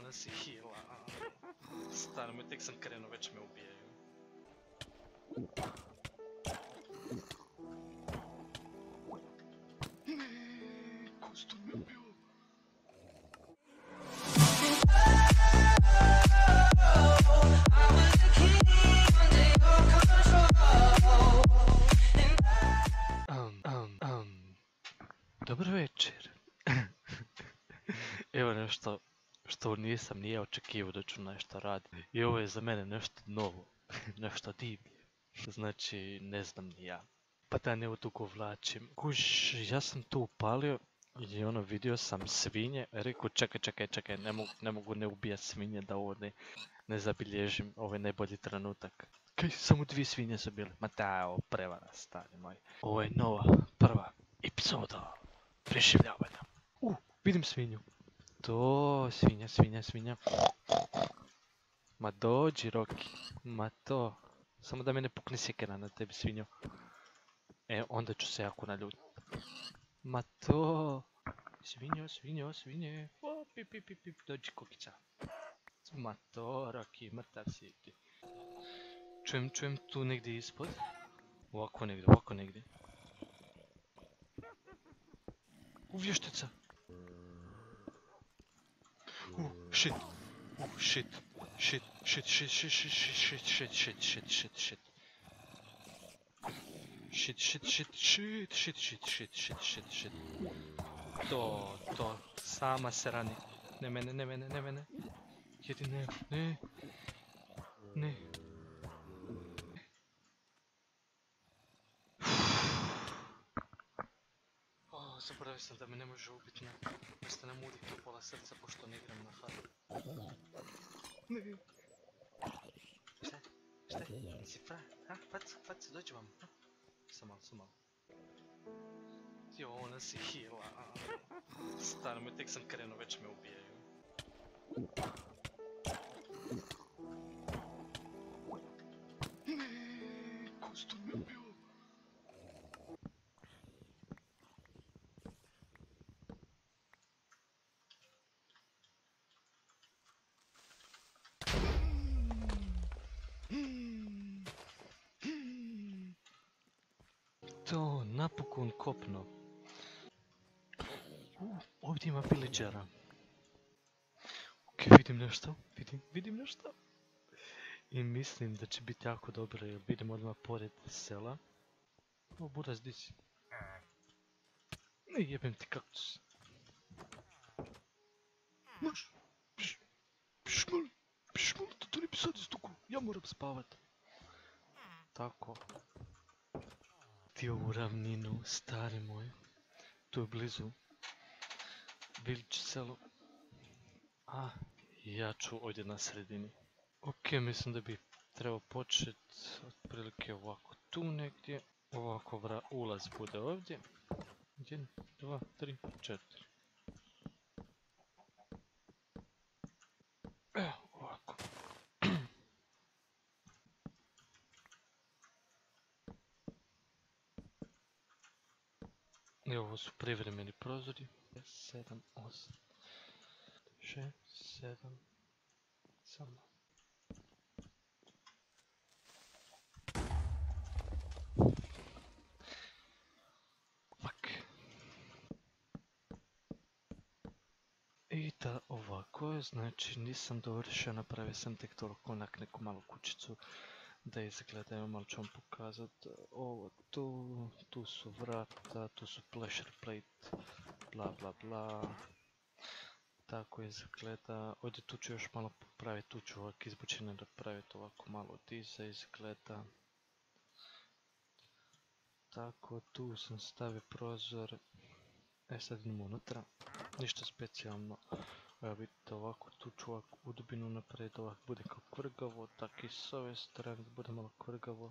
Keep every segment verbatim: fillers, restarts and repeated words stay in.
ona si hila. Stvarno, tek sam krenuo, već me ubijaju. Kostur me ubio. Um, um, um. Dobar večer. Evo nešto što nisam nije očekivao da ću nešto raditi. I ovo je za mene nešto novo, nešto divlje. Znači, ne znam ni ja. Pa da ne odugovlačim. Kuš, ja sam tu upalio i ono vidio sam svinje. Rekao čekaj, čekaj, čekaj, ne mogu ne, mogu ne ubijat svinje da ovo ne, ne zabilježim. Ovo je najbolji trenutak. Kaj, samo dvije svinje su bile. Ma da, ovo prevara, stari moj. Ovo je nova, prva epizoda preživljavanja. Uh, vidim svinju. To, svinja, svinja, svinja. Ma dođi, Roki. Ma to. Samo da me ne pukne sjekera na tebi, svinjo. E, onda ću se jako naljutiti. Ma to. Svinjo, svinjo, svinje. O, pip, pip, pip, pip. Dođi, kukica. Ma to, Roki, mrtav si ti. Čujem, čujem tu negdje ispod. Ovako negdje, ovako negdje. U, vještica. Uh, shit. Uh, shit. Shit, shit, shit, shit, shit, shit, shit, shit, shit, shit, shit. Shit, shit, shit, shit, shit, shit, shit, shit, shit, shit. To, to, sama se rani. Ne mene, ne mene, ne mene. Jedi ne, ne. Ne. Oh, zaboravio sam da me ne može ubiti na... Jeste nam uditi pola srca pošto ne igram na hard. Ne. Šta? Šta? Si fra? Ha? Fac, fac, dođi vam. Sam malo, sam malo. Jo, ona si hila. Stvarno, tek sam krenuo, već me ubijaju. Kostur me ubio. To, napokon kopno. Uh, ovdje ima villagera. Ok, vidim nešto, vidim, vidim nešto. I mislim da će biti jako dobro jer vidim odmah pored sela. O, buraz, di si? Ne jebem ti kaktus. Maš, piš, piš malo, piš malo, to ne bi sad istuku, ja moram spavat. Tako. Ti ovu ravninu, stari moj. Tu je blizu. Village selo. A, ja ću ovdje na sredini. Ok, mislim da bi trebao počet otprilike ovako tu negdje. Ovako vra, ulaz bude ovdje. Jedan, dva, tri, četiri. Evo, ovako. I ovo su privremeni prozori. sedam, osam, šest, sedam, samo. Fuck. I da ovako je, znači nisam dovršio, napravio sam tek toliko onak neku malu kućicu da izgleda, malo ću vam pokazat. Ovo tu, tu su vrata, tu su pleasure plate, bla bla bla. Tako izgleda, ovdje tu ću još malo popraviti, tu ću ovak izbučine napraviti ovako malo diza izgleda. Tako, tu sam stavio prozor. E sad idemo unutra, ništa specijalno. Evo vidite ovako, tu ću ovako u dubinu napraviti, ovako bude kao kvrgavo, tako i s ove strane da bude malo kvrgavo.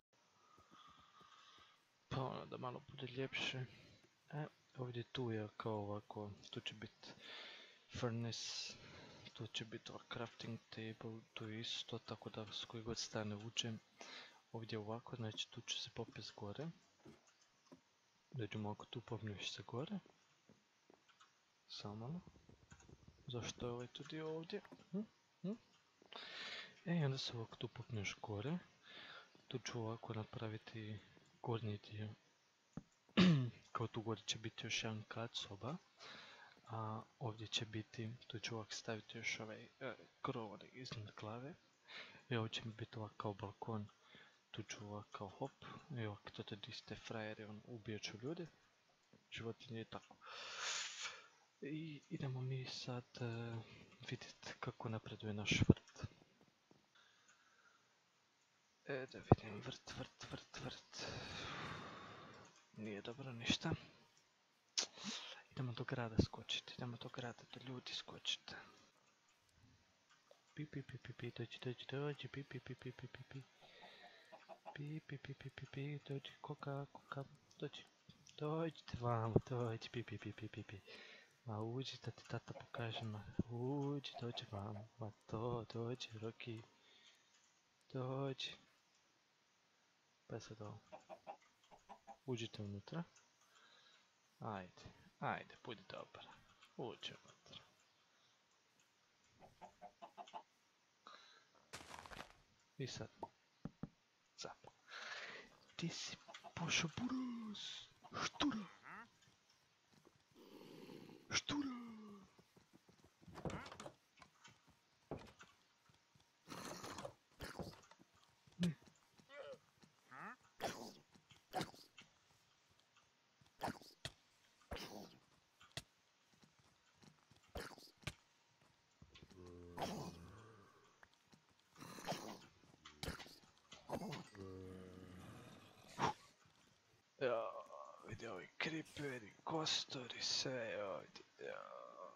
Pa ono da malo bude ljepše. E, ovdje tu je kao ovako, tu će biti furnace, tu će biti ovaj crafting table, tu je isto, tako da s koje god strane uđem. Ovdje ovako, znači tu ću se popest gore. Dođemo ovako tu, popneš se gore. Samo malo. zašto je ovaj tu dio ovdje? Hm? Hm? E, i onda se ovako tu popneš gore. Tu ću ovako napraviti gornji dio. Kao tu gore će biti još jedan kat soba. A ovdje će biti, tu ću ovako staviti još ovaj e, krov iznad glave. I ovdje će mi biti ovako kao balkon. Tu ću ovako kao hop. I ovako to te iste frajere, on ubijat ću ljudi. Životinje i tako. I idemo mi sad uh, vidjeti kako napreduje naš vrt. E, da vidim, vrt, vrt, vrt, vrt. Nije dobro ništa. Idemo do grada skočiti, idemo do grada, do ljudi skočiti. Pi, pi, pi, pi, pi, dođi, dođi, dođi, pi, pi, pi, pi, pi, pi, pi. Pi, pi, pi, pi, pi, pi, dođi, koka, koka, dođi. Dođite vamo, dođi, pi, pi, pi, pi, pi, pi. Ma uđi da ti tata pokaže, ma uđi, dođi vamo, ma to, dođi, Roki. Dođi. Pa sad ovo. Uđite unutra. Ajde, ajde, budi dobar. Uđi unutra. I sad. Zap. Ti si pošao buraz. Štura. Štura. Ne. Ja, vidi ovi kriperi, kostori, sve ovdje. Ja.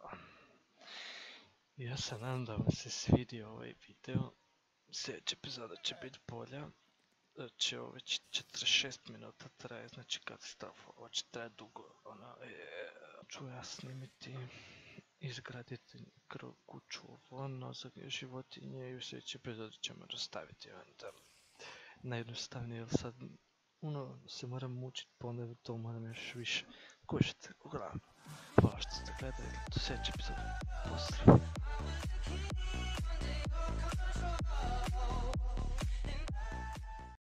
Ja se nadam da vam se svidio ovaj video. Sljedeća epizoda će biti bolja. Znači ovo već četrdeset šest minuta traje, znači katastrofa, ovo će traje dugo, ono, je, ću ja snimiti, izgraditi krov kuću, ono, za životinje i u sljedećoj epizodi ćemo rastaviti, onda najjednostavnije, jer sad, ono, se moram mučiti, pa onda to moram još više kušati, uglavnom, hvala što ste gledali, do sljedeće epizode, pozdrav.